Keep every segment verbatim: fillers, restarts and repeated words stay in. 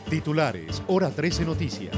Titulares, Hora trece Noticias.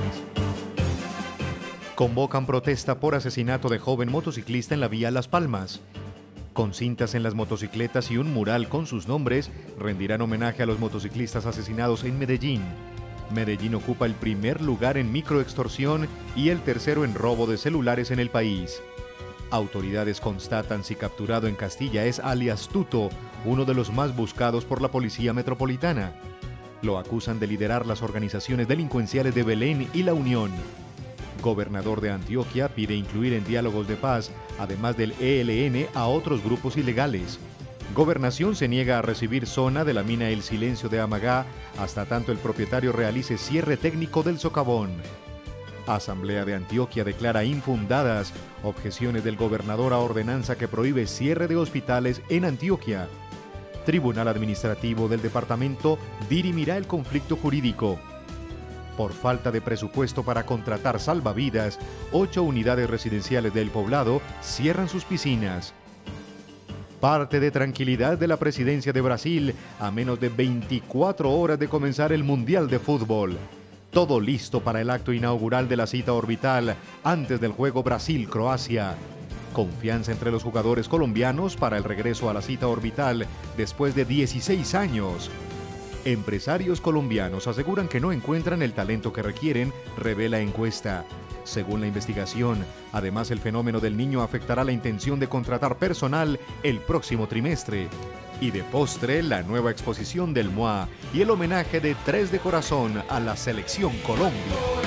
Convocan protesta por asesinato de joven motociclista en la vía Las Palmas. Con cintas en las motocicletas y un mural con sus nombres, rendirán homenaje a los motociclistas asesinados en Medellín. Medellín ocupa el primer lugar en microextorsión y el tercero en robo de celulares en el país. Autoridades constatan si capturado en Castilla es alias Tuto, uno de los más buscados por la Policía Metropolitana. Lo acusan de liderar las organizaciones delincuenciales de Belén y La Unión. Gobernador de Antioquia pide incluir en diálogos de paz, además del E L N, a otros grupos ilegales. Gobernación se niega a recibir zona de la mina El Silencio de Amagá hasta tanto el propietario realice cierre técnico del socavón. Asamblea de Antioquia declara infundadas objeciones del gobernador a ordenanza que prohíbe cierre de hospitales en Antioquia. Tribunal Administrativo del Departamento dirimirá el conflicto jurídico. Por falta de presupuesto para contratar salvavidas, ocho unidades residenciales del Poblado cierran sus piscinas. Parte de tranquilidad de la presidencia de Brasil a menos de veinticuatro horas de comenzar el Mundial de Fútbol. Todo listo para el acto inaugural de la cita orbital antes del juego Brasil-Croacia. Confianza entre los jugadores colombianos para el regreso a la cita orbital después de dieciséis años. Empresarios colombianos aseguran que no encuentran el talento que requieren, revela encuesta. Según la investigación, además el fenómeno del niño afectará la intención de contratar personal el próximo trimestre. Y de postre, la nueva exposición del M O A y el homenaje de Tres de Corazón a la Selección Colombia.